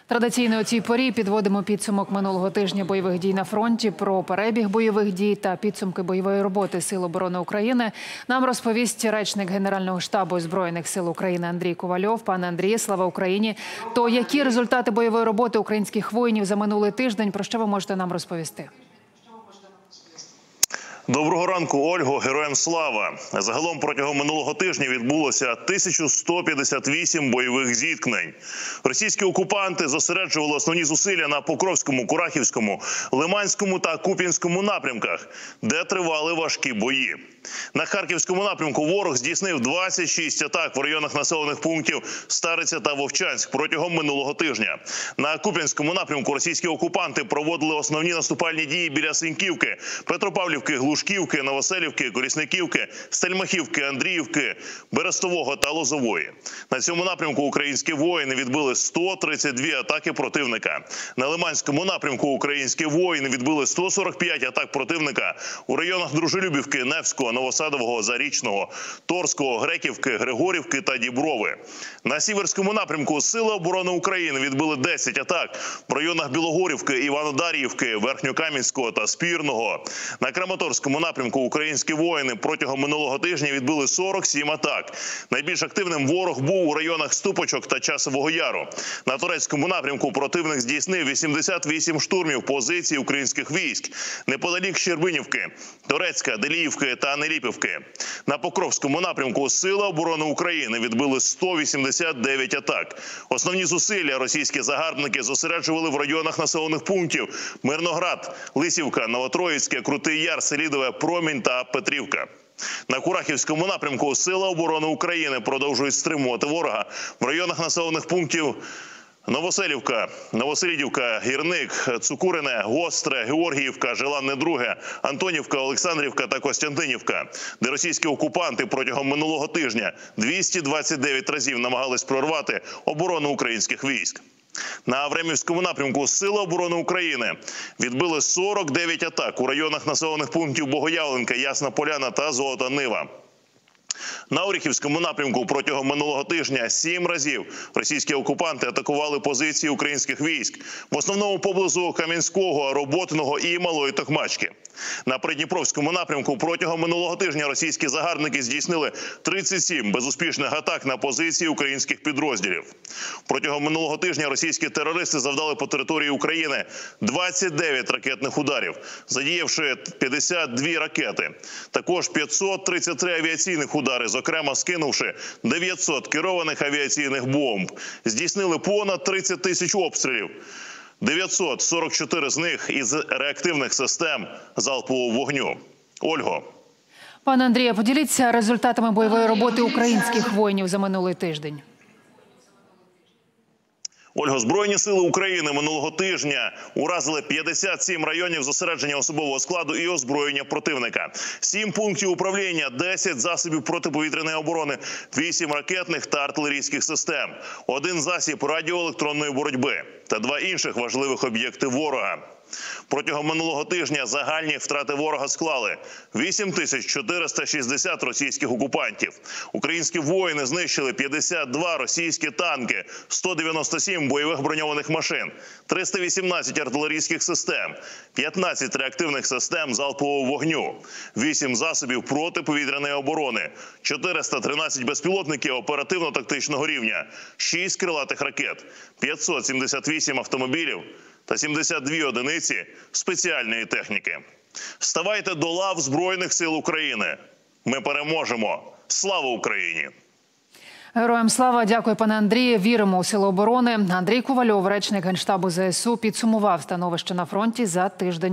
Традиційно у цій порі підводимо підсумок минулого тижня бойових дій на фронті. Про перебіг бойових дій та підсумки бойової роботи Сил оборони України нам розповість речник Генерального штабу Збройних сил України Андрій Ковальов. Пане Андріє, слава Україні! То які результати бойової роботи українських воїнів за минулий тиждень? Про що ви можете нам розповісти? Доброго ранку, Ольго. Героям слава! Загалом протягом минулого тижня відбулося 1158 бойових зіткнень. Російські окупанти зосереджували основні зусилля на Покровському, Курахівському, Лиманському та Куп'янському напрямках, де тривали важкі бої. На Харківському напрямку ворог здійснив 26 атак в районах населених пунктів Стариця та Вовчанськ протягом минулого тижня. На Куп'янському напрямку російські окупанти проводили основні наступальні дії біля Синьківки, Петропавлівки, Глушківки, Новоселівки, Колісниківки, Стельмахівки, Андріївки, Берестового та Лозової. На цьому напрямку українські воїни відбили 132 атаки противника. На Лиманському напрямку українські воїни відбили 145 атак противника у районах Дружелюбівки, Невського, Новосадового, Зарічного, Торського, Греківки, Григорівки та Діброви. На Сіверському напрямку Сили оборони України відбили 10 атак в районах Білогорівки, Іванодаріївки, Верхньокам'янського та Спірного. На Краматорському напрямку українські воїни протягом минулого тижня відбили 47 атак. Найбільш активним ворог був у районах Ступочок та Часового Яру. На Турецькому напрямку противник здійснив 88 штурмів позицій українських військ неподалік Щербинівки, Торецька, Деліївки та Неліпівки. На Покровському напрямку Сили оборони України відбили 189 атак. Основні зусилля російські загарбники зосереджували в районах населених пунктів Мирноград, Лисівка, Новотроїцьке, Крутий Яр, Селідове, Промінь та Петрівка. На Курахівському напрямку Сили оборони України продовжують стримувати ворога в районах населених пунктів Новоселівка, Новоселідівка, Гірник, Цукурине, Гостре, Георгіївка, Желанне-Друге, Антонівка, Олександрівка та Костянтинівка, де російські окупанти протягом минулого тижня 229 разів намагались прорвати оборону українських військ. На Авремівському напрямку Сили оборони України відбили 49 атак у районах населених пунктів Богоявленка, Ясна Поляна та Золота Нива. На Оріхівському напрямку протягом минулого тижня 7 разів російські окупанти атакували позиції українських військ, в основному поблизу Кам'янського, Роботиного і Малої Токмачки. На Придніпровському напрямку протягом минулого тижня російські загарбники здійснили 37 безуспішних атак на позиції українських підрозділів. Протягом минулого тижня російські терористи завдали по території України 29 ракетних ударів, задіявши 52 ракети. Також 533 авіаційних удари, зокрема скинувши 900 керованих авіаційних бомб. Здійснили понад 30 тисяч обстрілів. 944 з них із реактивних систем залпового вогню. Ольго. Пане Андрію, поділіться результатами бойової роботи українських воїнів за минулий тиждень. Ольго, Збройні сили України минулого тижня уразили 57 районів зосередження особового складу і озброєння противника. 7 пунктів управління, 10 засобів протиповітряної оборони, 8 ракетних та артилерійських систем, 1 засіб радіоелектронної боротьби та 2 інших важливих об'єкти ворога. Протягом минулого тижня загальні втрати ворога склали 8460 російських окупантів. Українські воїни знищили 52 російські танки, 197 бойових броньованих машин, 318 артилерійських систем, 15 реактивних систем залпового вогню, 8 засобів протиповітряної оборони, 413 безпілотників оперативно-тактичного рівня, 6 крилатих ракет, 578 автомобілів та 72 одиниці спеціальної техніки. Ставайте до лав Збройних сил України. Ми переможемо. Слава Україні! Героям слава! Дякую, пане Андрію. Віримо у Сили оборони. Андрій Ковальов, речник Генштабу ЗСУ, підсумував становище на фронті за тиждень.